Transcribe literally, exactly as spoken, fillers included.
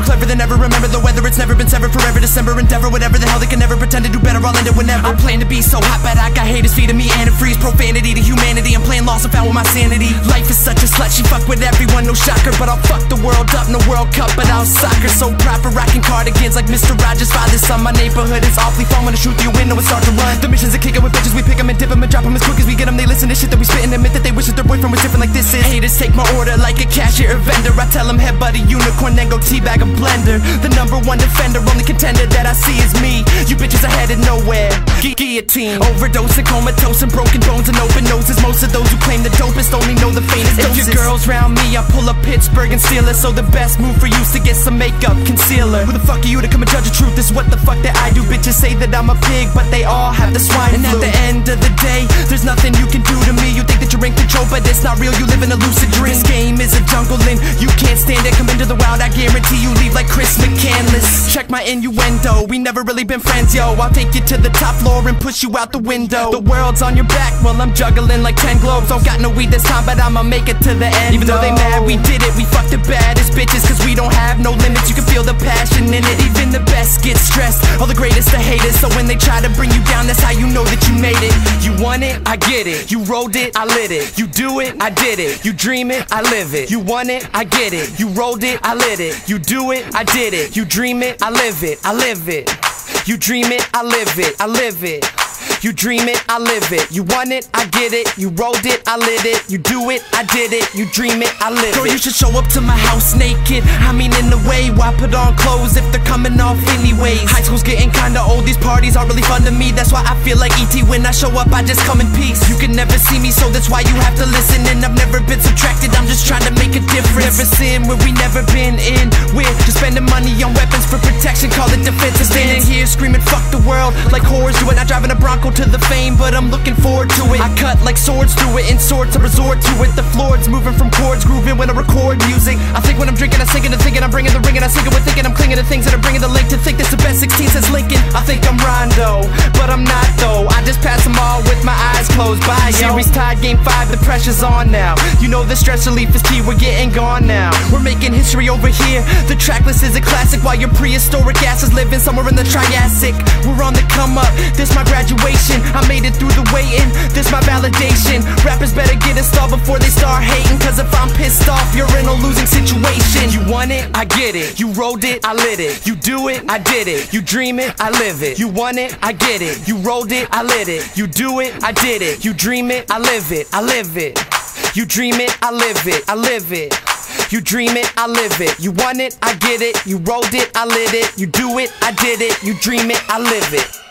clever than ever. Remember the weather, it's never been severed. Forever December endeavor, whatever the hell they can never pretend to do better. I'll end it whenever. I plan to be so hot, but I got haters feeding me antifreeze. Profanity to humanity, I'm playing lost and found with my sanity. Life is such a slut, she fuck with everyone, no shocker. But I'll fuck the world up, no World Cup, but I'll soccer. So proper, rocking cardigans like Mister Rogers' father's son. My neighborhood is awfully fun. When I shoot through your window and start to run. The mission's a kicker with bitches, we pick them and dip them and drop them as quick as we get them. They listen to shit that we spit and admit that they wish that their boyfriend was different like this is. Haters take my order like a cashier or vendor. I tell them head buddy unicorn, then go teabag a blender. The number one defender, only contender that I see is me. You bitches are headed nowhere. Gu guillotine, overdose and comatose and broken bones and open noses. Most of those who claim the dopest only know the faintest doses. If your girl's round me, I pull up Pittsburgh and steal it. So the best move for you is to get some makeup concealer. Who the fuck are you to come and judge the truth? This is what the fuck that I do. Bitches say that I'm a pig, but they all have the swine flu. And at the end of the day, there's nothing you can do to me. You think that you're in control, but it's not real. You live in a lucid dream. This game is a jungle and you can't stand it. Come into the wild, I guarantee you leave like Chris McCandless. Check my innuendo, we never really been friends, yo. I'll take you to the top floor and push you out the window. The world's on your back while I'm juggling like ten globes. Don't got no weed this time, but I'ma make it to the end. Even though they mad, we did it. We fucked the baddest bitches, cause we don't have no limits. You can feel the passion in it. Even the best get stressed, all the greatest are haters. So when they try to bring you down, that's how you know that you made it. You want it, I get it. You rolled it, I lit it. You do it, I did it. You dream it, I live it. You want it, I get it. You rolled it, I lit it. You do it, I did it. You dream it, I live it. I live it. You dream it, I live it. I live it. You dream it, I live it. You want it, I get it. You rolled it, I lit it. You do it, I did it. You dream it, I live it. Girl, you should show up to my house naked. I mean in a way, why put on clothes if they're coming off anyways? High school's getting kinda old, these parties are really fun to me. That's why I feel like E T when I show up, I just come in peace. You can never see me, so that's why you have to listen. And I've never been subtracted, I'm just trying to make a difference. Never sin where we never been in. We're just spending money on weapons for protection, call it defense. And standing here screaming fuck the world like whores do it. Not driving a Bronco to the fame, but I'm looking forward to it. I cut like swords through it, in sorts I resort to it. The floor's moving from chords, grooving when I record music. I think when I'm drinking, I'm singing and thinking, I'm bringing the ring and I sing it with thinking. I'm clinging to things that are bringing the link to think this the best sixteen says Lincoln. I think I'm Rondo, but I'm not though. I just pass them all with my eyes closed. Bye, yo. Series tied, game five, the pressure's on now. You know the stress relief is key, we're getting gone now. We're making history over here. The tracklist is a classic while your prehistoric ass is living somewhere in the Triassic. We're on the come up, this my graduation. I made it through the waiting, this my validation. Rappers better get installed before they start hating, cause if I'm pissed off, you're in a losing situation. You want it, I get it. You rolled it, I lit it. You do it, I did it. You dream it, I live it. You want it, I get it. You rolled it, I lit it. You do it, I did it. You dream it, I live it. I live it. You dream it, I live it. I live it. You dream it, I live it. You want it, I get it. You rolled it, I lit it. You do it, I did it. You dream it, I live it.